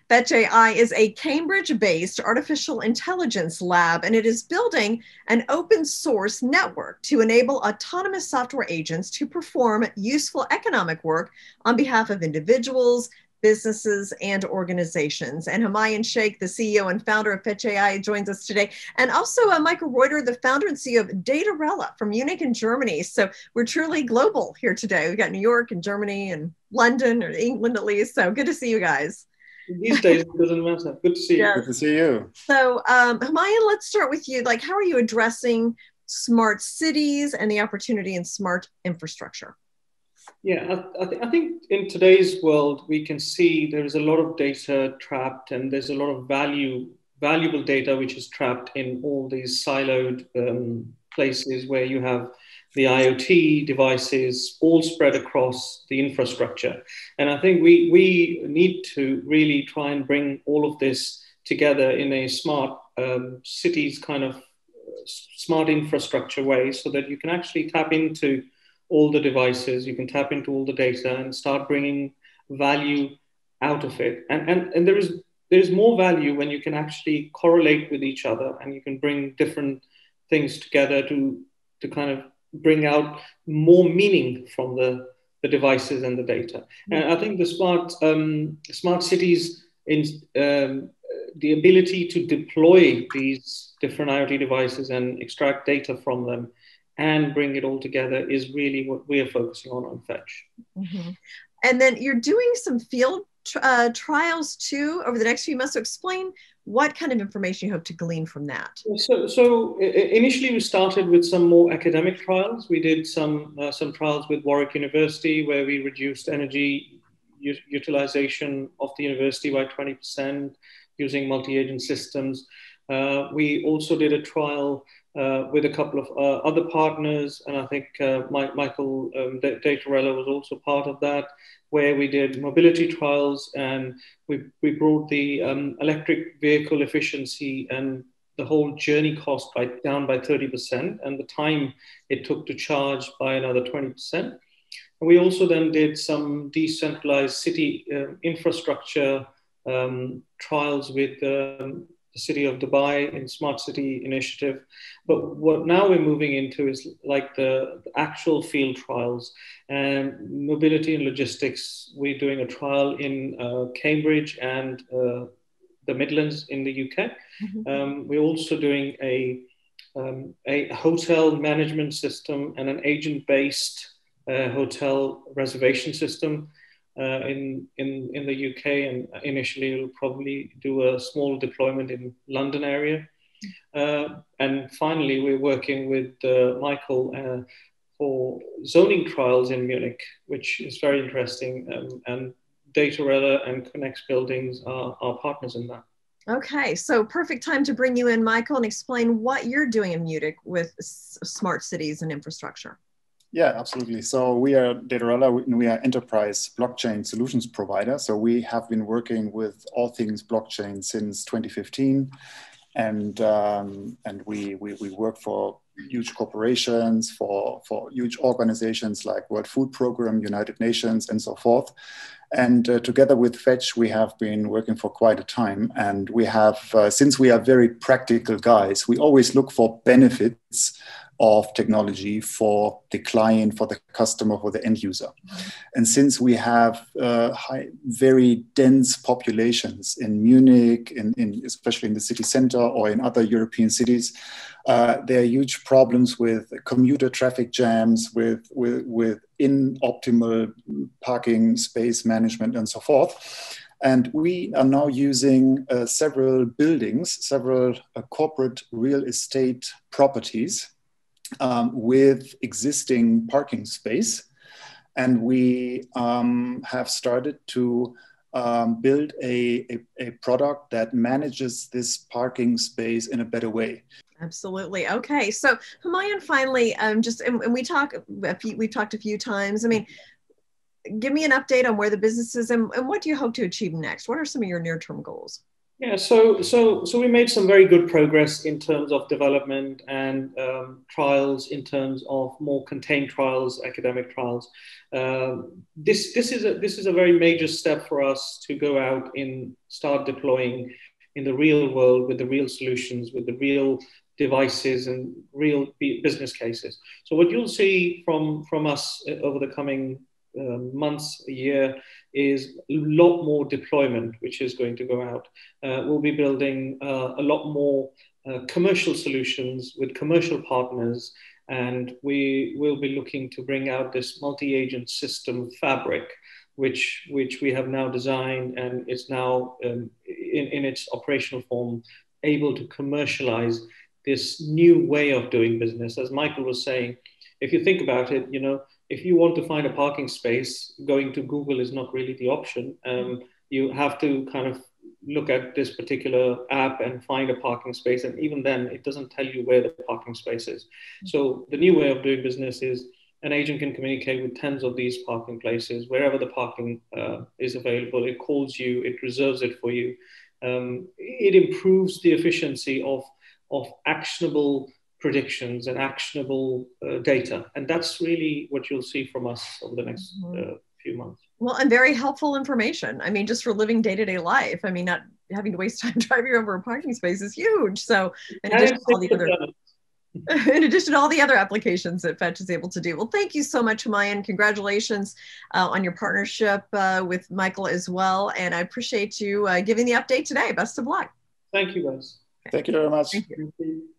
Fetch.ai is a Cambridge-based artificial intelligence lab, and it is building an open source network to enable autonomous software agents to perform useful economic work on behalf of individuals, businesses, and organizations. And Humayun Sheikh, the CEO and founder of Fetch.ai, joins us today. And also Michael Reuter, the founder and CEO of Datarella from Munich in Germany. So we're truly global here today. We've got New York and Germany and London, or England at least. So good to see you guys. These days, it doesn't matter. Good to see you. Yes. Good to see you. So Humayun, let's start with you. Like, how are you addressing smart cities and the opportunity in smart infrastructure? Yeah, I think in today's world, we can see there is a lot of data trapped, and there's a lot of valuable data which is trapped in all these siloed places where you have the IoT devices all spread across the infrastructure. And I think we need to really try and bring all of this together in a smart cities kind of smart infrastructure way, so that you can actually tap into all the devices, you can tap into all the data and start bringing value out of it. And there's more value when you can actually correlate with each other, and you can bring different things together to kind of bring out more meaning from the devices and the data. And I think the smart cities in the ability to deploy these different IoT devices and extract data from them and bring it all together is really what we are focusing on Fetch. Mm-hmm. And then you're doing some field trials too over the next few months. So explain what kind of information you hope to glean from that. So initially we started with some more academic trials. We did some trials with Warwick University where we reduced energy utilization of the university by 20% using multi-agent systems. We also did a trial with a couple of other partners, and I think Michael Datarella was also part of that, where we did mobility trials, and we brought the electric vehicle efficiency and the whole journey cost down by 30%, and the time it took to charge by another 20%. And we also then did some decentralized city infrastructure trials with the city of Dubai in Smart City Initiative. But what now we're moving into is like the actual field trials and mobility and logistics. We're doing a trial in Cambridge and the Midlands in the UK. Mm-hmm. We're also doing a hotel management system and an agent-based hotel reservation system in the UK, and initially we'll probably do a small deployment in London area. And finally, we're working with Michael for zoning trials in Munich, which is very interesting. And Datarella and Connect Buildings are partners in that. Okay, so perfect time to bring you in, Michael, and explain what you're doing in Munich with smart cities and infrastructure. Yeah, absolutely. So we are Datarella, we are enterprise blockchain solutions provider. So we have been working with all things blockchain since 2015. And we work for huge corporations, for huge organizations like World Food Program, United Nations, and so forth. And together with Fetch, we have been working for quite a time. And we have, since we are very practical guys, we always look for benefits of technology for the client, for the customer, for the end user. And since we have very dense populations in Munich, especially in the city center or in other European cities, there are huge problems with commuter traffic jams, with inoptimal parking space management and so forth. And we are now using several buildings, several corporate real estate properties with existing parking space. And we have started to build a product that manages this parking space in a better way. Absolutely. Okay. So Humayun, finally, and we've talked a few times. I mean, give me an update on where the business is and what do you hope to achieve next? What are some of your near-term goals? Yeah, so we made some very good progress in terms of development and trials, in terms of more contained trials, academic trials. This is a very major step for us to go out and start deploying in the real world with the real solutions, with the real devices and real business cases. So what you'll see from us over the coming months, a year, is a lot more deployment, which is going to go out. We'll be building a lot more commercial solutions with commercial partners, and we will be looking to bring out this multi-agent system fabric, which we have now designed and is now in its operational form able to commercialize this new way of doing business. As Michael was saying, if you think about it, if you want to find a parking space, going to Google is not really the option. You have to kind of look at this particular app and find a parking space. And even then, it doesn't tell you where the parking space is. So the new way of doing business is an agent can communicate with tens of these parking places. Wherever the parking is available, it calls you, it reserves it for you. It improves the efficiency of actionable predictions and actionable data. And that's really what you'll see from us over the next few months. Well, and very helpful information. I mean, just for living day-to-day life. I mean, not having to waste time driving over a parking space is huge. So in addition to all the other applications that Fetch is able to do. Well, thank you so much, Humayun. Congratulations on your partnership with Michael as well. And I appreciate you giving the update today. Best of luck. Thank you, guys. Thank you very much. Thank you.